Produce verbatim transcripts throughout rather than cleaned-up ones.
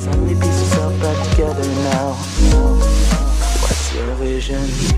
So many pieces all back together now. What's your vision?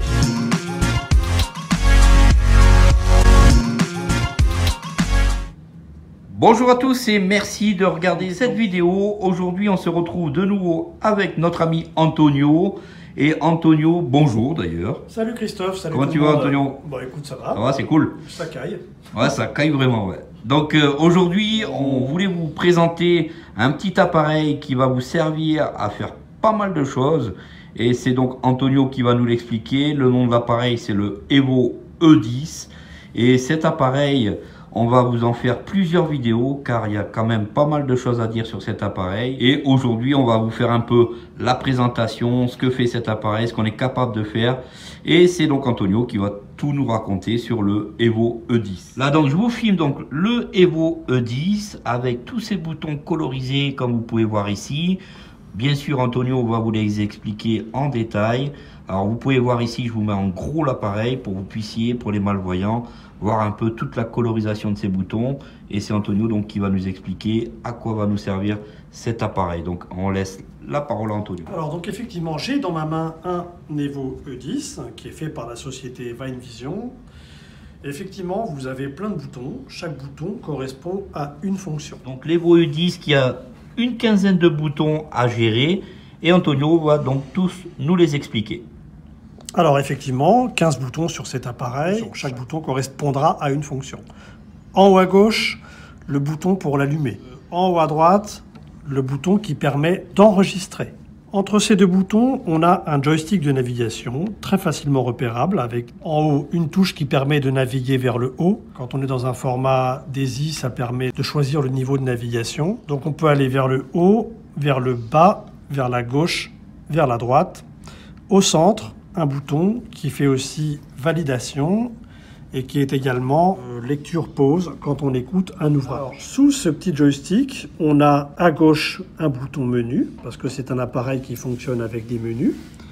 Bonjour à tous et merci de regarder cette vidéo. Aujourd'hui, on se retrouve de nouveau avec notre ami Antonio. Et Antonio, bonjour d'ailleurs. Salut Christophe, salut. Comment tu vas, Antonio? Bon, écoute, ça va. Ça va, c'est cool. Ça caille. Ouais, ça caille vraiment, ouais. Donc euh, aujourd'hui, on voulait vous présenter un petit appareil qui va vous servir à faire pas mal de choses. Et c'est donc Antonio qui va nous l'expliquer. Le nom de l'appareil, c'est le Evo E dix. Et cet appareil, on va vous en faire plusieurs vidéos car il y a quand même pas mal de choses à dire sur cet appareil. Et aujourd'hui, on va vous faire un peu la présentation, ce que fait cet appareil, ce qu'on est capable de faire. Et c'est donc Antonio qui va tout nous raconter sur le Evo E dix. Là, donc, je vous filme donc le Evo E dix avec tous ces boutons colorisés comme vous pouvez voir ici. Bien sûr, Antonio va vous les expliquer en détail. Alors, vous pouvez voir ici, je vous mets en gros l'appareil pour que vous puissiez, pour les malvoyants, voir un peu toute la colorisation de ces boutons. Et c'est Antonio donc qui va nous expliquer à quoi va nous servir cet appareil. Donc, on laisse la parole à Antonio. Alors, donc effectivement, j'ai dans ma main un Evo E dix qui est fait par la société Vinevision. Effectivement, vous avez plein de boutons. Chaque bouton correspond à une fonction. Donc, l'Evo E dix qui a une quinzaine de boutons à gérer. Et Antonio va donc tous nous les expliquer. Alors effectivement, quinze boutons sur cet appareil. Donc, chaque bouton correspondra à une fonction. En haut à gauche, le bouton pour l'allumer. En haut à droite, le bouton qui permet d'enregistrer. Entre ces deux boutons, on a un joystick de navigation très facilement repérable avec en haut une touche qui permet de naviguer vers le haut. Quand on est dans un format DAISY, ça permet de choisir le niveau de navigation. Donc on peut aller vers le haut, vers le bas, vers la gauche, vers la droite. Au centre, un bouton qui fait aussi validation et qui est également euh, lecture-pause quand on écoute un ouvrage. Alors, sous ce petit joystick, on a à gauche un bouton menu, parce que c'est un appareil qui fonctionne avec des menus,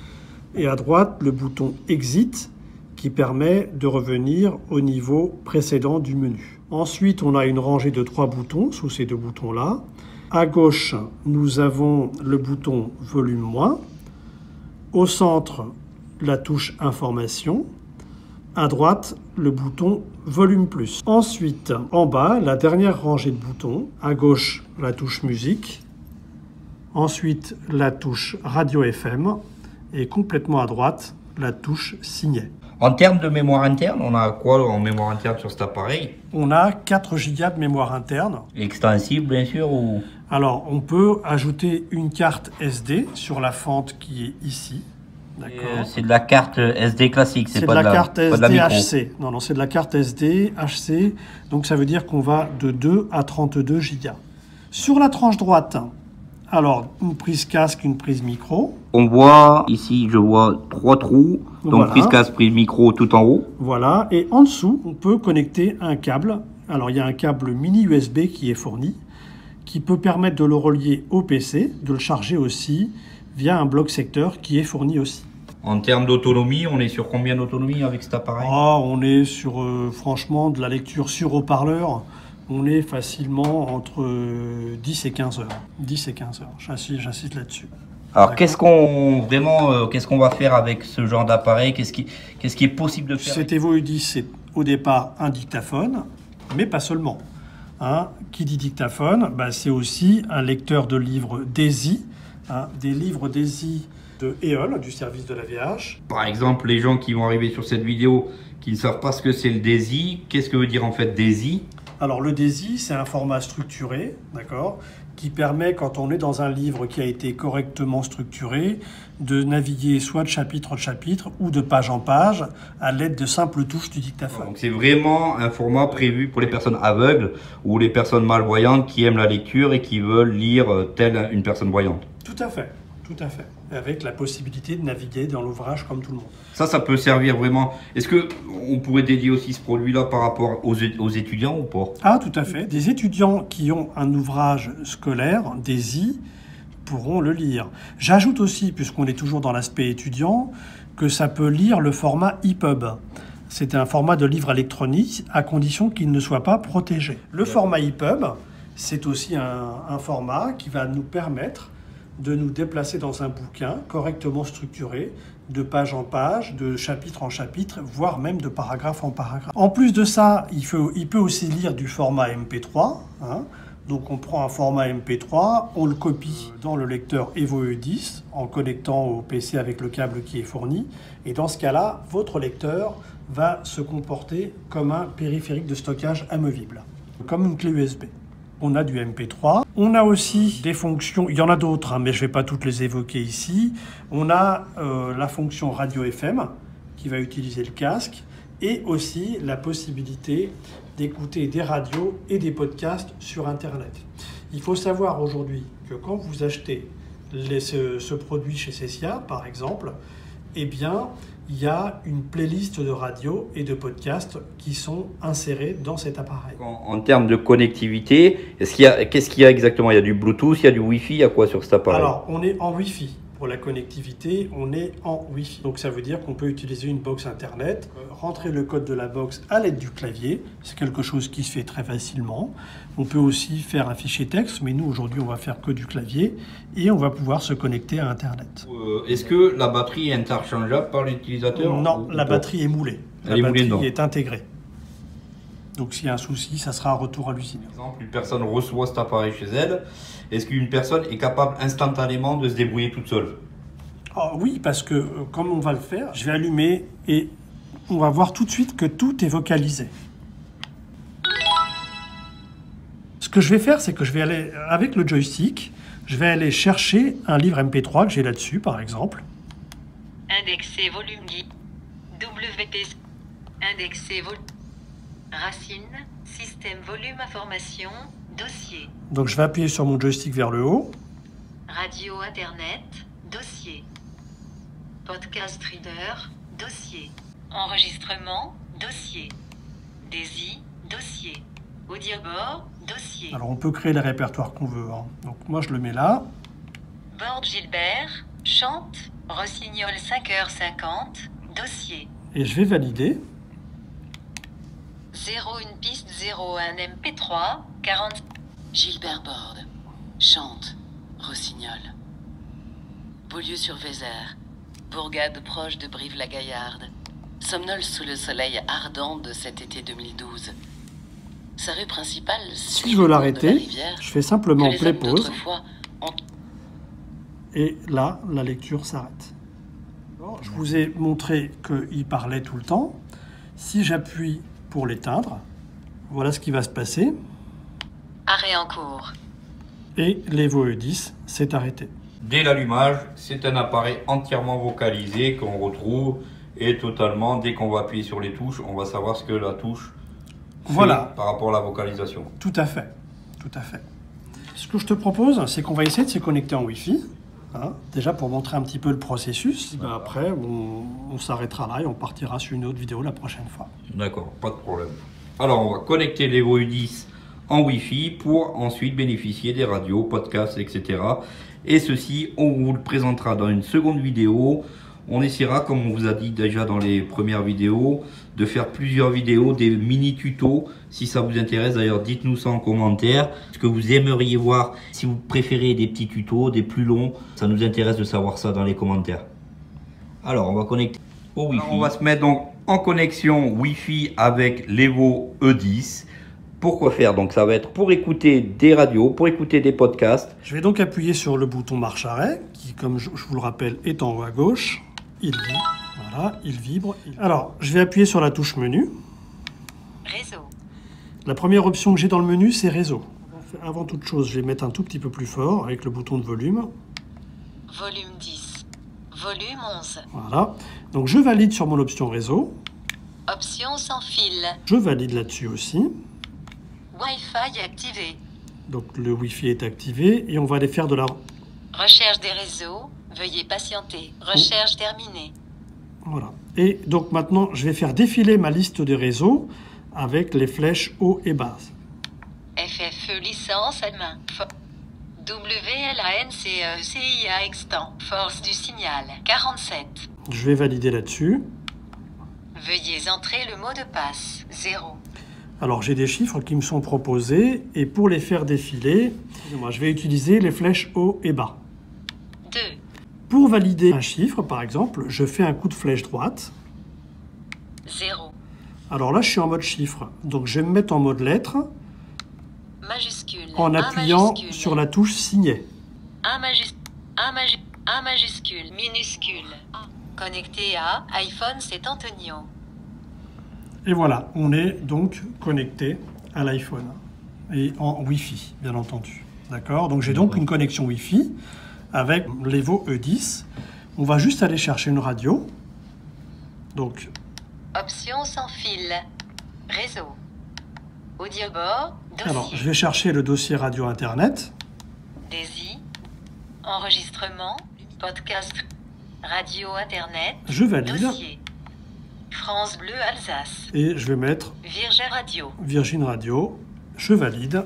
et à droite, le bouton Exit, qui permet de revenir au niveau précédent du menu. Ensuite, on a une rangée de trois boutons sous ces deux boutons-là. À gauche, nous avons le bouton Volume moins. Au centre, la touche Information. À droite, le bouton Volume plus. Ensuite, en bas, la dernière rangée de boutons. À gauche, la touche Musique. Ensuite, la touche Radio F M. Et complètement à droite, la touche Signet. En termes de mémoire interne, on a quoi en mémoire interne sur cet appareil? On a quatre gigas de mémoire interne. Extensible, bien sûr ou... Alors, on peut ajouter une carte S D sur la fente qui est ici. Euh, c'est de la carte S D classique, c'est pas de la, de la carte S D pas de la H C. Non, non, c'est de la carte S D H C. Donc, ça veut dire qu'on va de deux à trente-deux gigas. Sur la tranche droite, alors, une prise casque, une prise micro. On voit ici, je vois trois trous. Donc, Voilà. Prise casque, prise micro tout en haut. Voilà. Et en dessous, on peut connecter un câble. Alors, il y a un câble mini U S B qui est fourni, qui peut permettre de le relier au P C, de le charger aussi via un bloc secteur qui est fourni aussi. En termes d'autonomie, on est sur combien d'autonomie avec cet appareil? Oh, on est sur, euh, franchement, de la lecture sur haut-parleur. On est facilement entre euh, dix et quinze heures. dix et quinze heures, j'insiste là-dessus. Alors, qu'est-ce qu'on vraiment, euh, qu'est-ce qu'on va faire avec ce genre d'appareil? Qu'est-ce qui, qu'est-ce qui est possible de faire? Cet Evo E dix, c'est au départ un dictaphone, mais pas seulement. Hein, qui dit dictaphone, bah, c'est aussi un lecteur de livres DAISY, hein, des livres DAISY de E O L, du service de la V H. Par exemple, les gens qui vont arriver sur cette vidéo qui ne savent pas ce que c'est le DAISY, qu'est-ce que veut dire en fait DAISY? Alors le DAISY, c'est un format structuré, d'accord, qui permet, quand on est dans un livre qui a été correctement structuré, de naviguer soit de chapitre en chapitre ou de page en page à l'aide de simples touches du dictaphone. Donc c'est vraiment un format prévu pour les personnes aveugles ou les personnes malvoyantes qui aiment la lecture et qui veulent lire telle une personne voyante. Tout à fait, tout à fait. Avec la possibilité de naviguer dans l'ouvrage comme tout le monde. Ça, ça peut servir vraiment. Est-ce qu'on pourrait dédier aussi ce produit-là par rapport aux, aux étudiants ou pas? Ah, tout à fait. Des étudiants qui ont un ouvrage scolaire, DAISY, pourront le lire. J'ajoute aussi, puisqu'on est toujours dans l'aspect étudiant, que ça peut lire le format E P U B. C'est un format de livre électronique à condition qu'il ne soit pas protégé. Le format E P U B, c'est aussi un, un format qui va nous permettre de nous déplacer dans un bouquin correctement structuré, de page en page, de chapitre en chapitre, voire même de paragraphe en paragraphe. En plus de ça, il, faut, il peut aussi lire du format M P trois. Hein. Donc on prend un format M P trois, on le copie dans le lecteur Evo E dix en connectant au P C avec le câble qui est fourni. Et dans ce cas-là, votre lecteur va se comporter comme un périphérique de stockage amovible, comme une clé U S B. On a du M P trois. On a aussi des fonctions, il y en a d'autres, hein, mais je ne vais pas toutes les évoquer ici. On a euh, la fonction radio F M qui va utiliser le casque et aussi la possibilité d'écouter des radios et des podcasts sur Internet. Il faut savoir aujourd'hui que quand vous achetez les, ce, ce produit chez Cesia, par exemple, eh bien, il y a une playlist de radio et de podcasts qui sont insérés dans cet appareil. En, en termes de connectivité, est-ce qu'il y a, qu'est-ce qu'il y a exactement? Il y a du Bluetooth, il y a du Wi-Fi, il y a quoi sur cet appareil? Alors, on est en Wi-Fi. Pour la connectivité, on est en Wi-Fi. Donc ça veut dire qu'on peut utiliser une box Internet, rentrer le code de la box à l'aide du clavier. C'est quelque chose qui se fait très facilement. On peut aussi faire un fichier texte, mais nous aujourd'hui on va faire que du clavier et on va pouvoir se connecter à Internet. Euh, est-ce que la batterie est interchangeable par l'utilisateur? Non, ou, la ou batterie est moulée. La Elle est batterie moulée, est intégrée. Donc s'il y a un souci, ça sera un retour à l'usine. Par exemple, une personne reçoit cet appareil chez elle. Est-ce qu'une personne est capable instantanément de se débrouiller toute seule? Ah oui, parce que euh, comme on va le faire, je vais allumer et on va voir tout de suite que tout est vocalisé. Ce que je vais faire, c'est que je vais aller, avec le joystick, je vais aller chercher un livre M P trois que j'ai là-dessus, par exemple. Indexer volume guide. W P C. Indexer volume. Racine. Système volume information. Dossier. Donc je vais appuyer sur mon joystick vers le haut. Radio Internet. Dossier. Podcast Reader. Dossier. Enregistrement. Dossier. Daisy. Dossier. Audioboard. Dossier. Alors on peut créer les répertoires qu'on veut. Hein. Donc moi je le mets là. Borde Gilbert. Chante. Rossignol cinq heures cinquante. Dossier. Et je vais valider. zéro une piste zéro un M P trois. quarante. Gilbert Borde. Chante. Rossignol. Beaulieu-sur-Vézère. Bourgade proche de Brive-la-Gaillarde. Somnole sous le soleil ardent de cet été deux mille douze. Sa rue principale Si je veux l'arrêter, je fais simplement play pause. Ont... Et là, la lecture s'arrête. Je vous ai montré qu'il parlait tout le temps. Si j'appuie pour l'éteindre, voilà ce qui va se passer. Arrêt en cours. Et l'Evo E dix s'est arrêté. Dès l'allumage, c'est un appareil entièrement vocalisé qu'on retrouve et totalement, dès qu'on va appuyer sur les touches, on va savoir ce que la touche fait Voilà. par rapport à la vocalisation. Tout à fait, tout à fait. Ce que je te propose, c'est qu'on va essayer de se connecter en Wi-Fi. Hein, déjà pour montrer un petit peu le processus. Ben après, on, on s'arrêtera là et on partira sur une autre vidéo la prochaine fois. D'accord, pas de problème. Alors, on va connecter l'Evo E dix en Wi-Fi pour ensuite bénéficier des radios, podcasts, et cetera. Et ceci, on vous le présentera dans une seconde vidéo. On essaiera, comme on vous a dit déjà dans les premières vidéos, de faire plusieurs vidéos, des mini-tutos. Si ça vous intéresse, d'ailleurs, dites-nous ça en commentaire. Ce que vous aimeriez voir, si vous préférez des petits tutos, des plus longs, ça nous intéresse de savoir ça dans les commentaires. Alors, on va connecter au Wi-Fi. Alors, on va se mettre donc en connexion Wi-Fi avec l'Evo E dix. Pourquoi faire? Donc ça va être pour écouter des radios, pour écouter des podcasts. Je vais donc appuyer sur le bouton marche-arrêt, qui, comme je, je vous le rappelle, est en haut à gauche. Il vibre, voilà, il vibre. Il... Alors, je vais appuyer sur la touche menu. Réseau. La première option que j'ai dans le menu, c'est réseau. Avant toute chose, je vais mettre un tout petit peu plus fort avec le bouton de volume. Volume dix. Volume onze. Voilà. Donc je valide sur mon option réseau. Option sans fil. Je valide là-dessus aussi. Wi-Fi activé. Donc le Wi-Fi est activé et on va aller faire de la... Recherche des réseaux. Veuillez patienter. Recherche terminée. Voilà. Et donc maintenant, je vais faire défiler ma liste de réseaux avec les flèches haut et base. F F E licence à main. Fo- W L A N C E C I A extant. Force du signal. quarante-sept. Je vais valider là-dessus. Veuillez entrer le mot de passe. zéro. Alors j'ai des chiffres qui me sont proposés et pour les faire défiler, excusez-moi, je vais utiliser les flèches haut et bas. pour valider un chiffre, par exemple, je fais un coup de flèche droite. zéro. Alors là, je suis en mode chiffre. Donc je vais me mettre en mode lettre Majuscule. en appuyant majuscule. sur la touche signet. un, majus... un, maju... un majuscule. Minuscule. Connecté à iPhone, c'est Antonio. Et voilà, on est donc connecté à l'iPhone. Et en Wi-Fi, bien entendu. D'accord? Donc j'ai donc une connexion Wi-Fi avec l'Evo E dix. On va juste aller chercher une radio. Donc, Option sans fil. Réseau. Audio bord. Dossier. alors, je vais chercher le dossier radio Internet. Daisy. Enregistrement. Podcast. Radio Internet. Je valide. Dossier. France Bleu Alsace. Et je vais mettre Virgin Radio. Virgin Radio. Je valide.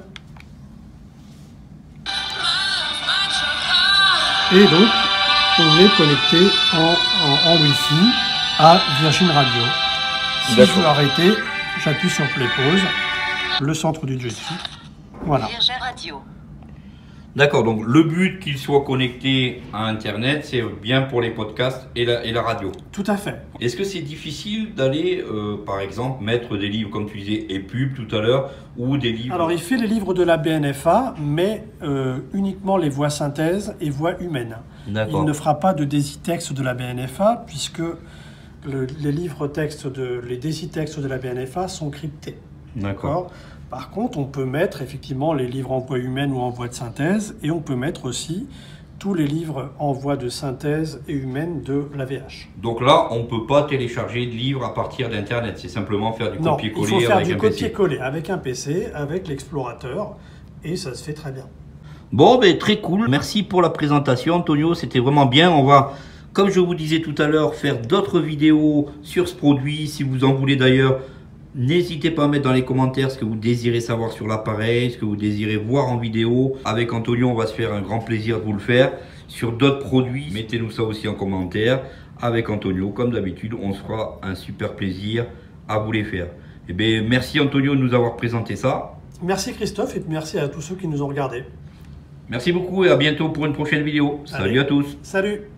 Et donc, on est connecté en, en, en Wi-Fi à Virgin Radio. Si je veux arrêter, j'appuie sur Play Pause, le centre du joystick. Voilà. Virgin Radio. D'accord, donc le but qu'il soit connecté à Internet, c'est bien pour les podcasts et la, et la radio. Tout à fait. Est-ce que c'est difficile d'aller, euh, par exemple, mettre des livres, comme tu disais, et pub tout à l'heure, ou des livres... Alors, il fait les livres de la B N F A, mais euh, uniquement les voix synthèse et voix humaines. D'accord. Il ne fera pas de désitexte de la B N F A, puisque le, les livres textes, de, les désitextes de la B N F A sont cryptés. D'accord. Par contre, on peut mettre effectivement les livres en voix humaine ou en voix de synthèse, et on peut mettre aussi tous les livres en voix de synthèse et humaine de l'A V H. Donc là, on ne peut pas télécharger de livres à partir d'Internet, c'est simplement faire du Non, copier-coller il faut faire avec du un P C. copier-coller avec un P C, avec l'explorateur, et ça se fait très bien. Bon, ben, très cool. Merci pour la présentation, Antonio. C'était vraiment bien. On va, comme je vous disais tout à l'heure, faire d'autres vidéos sur ce produit. Si vous en voulez d'ailleurs, n'hésitez pas à mettre dans les commentaires ce que vous désirez savoir sur l'appareil, ce que vous désirez voir en vidéo. Avec Antonio, on va se faire un grand plaisir de vous le faire. Sur d'autres produits, mettez-nous ça aussi en commentaire. Avec Antonio, comme d'habitude, on se fera un super plaisir à vous les faire. Eh bien, merci Antonio de nous avoir présenté ça. Merci Christophe, et merci à tous ceux qui nous ont regardés. Merci beaucoup et à bientôt pour une prochaine vidéo. Salut Allez. à tous. Salut!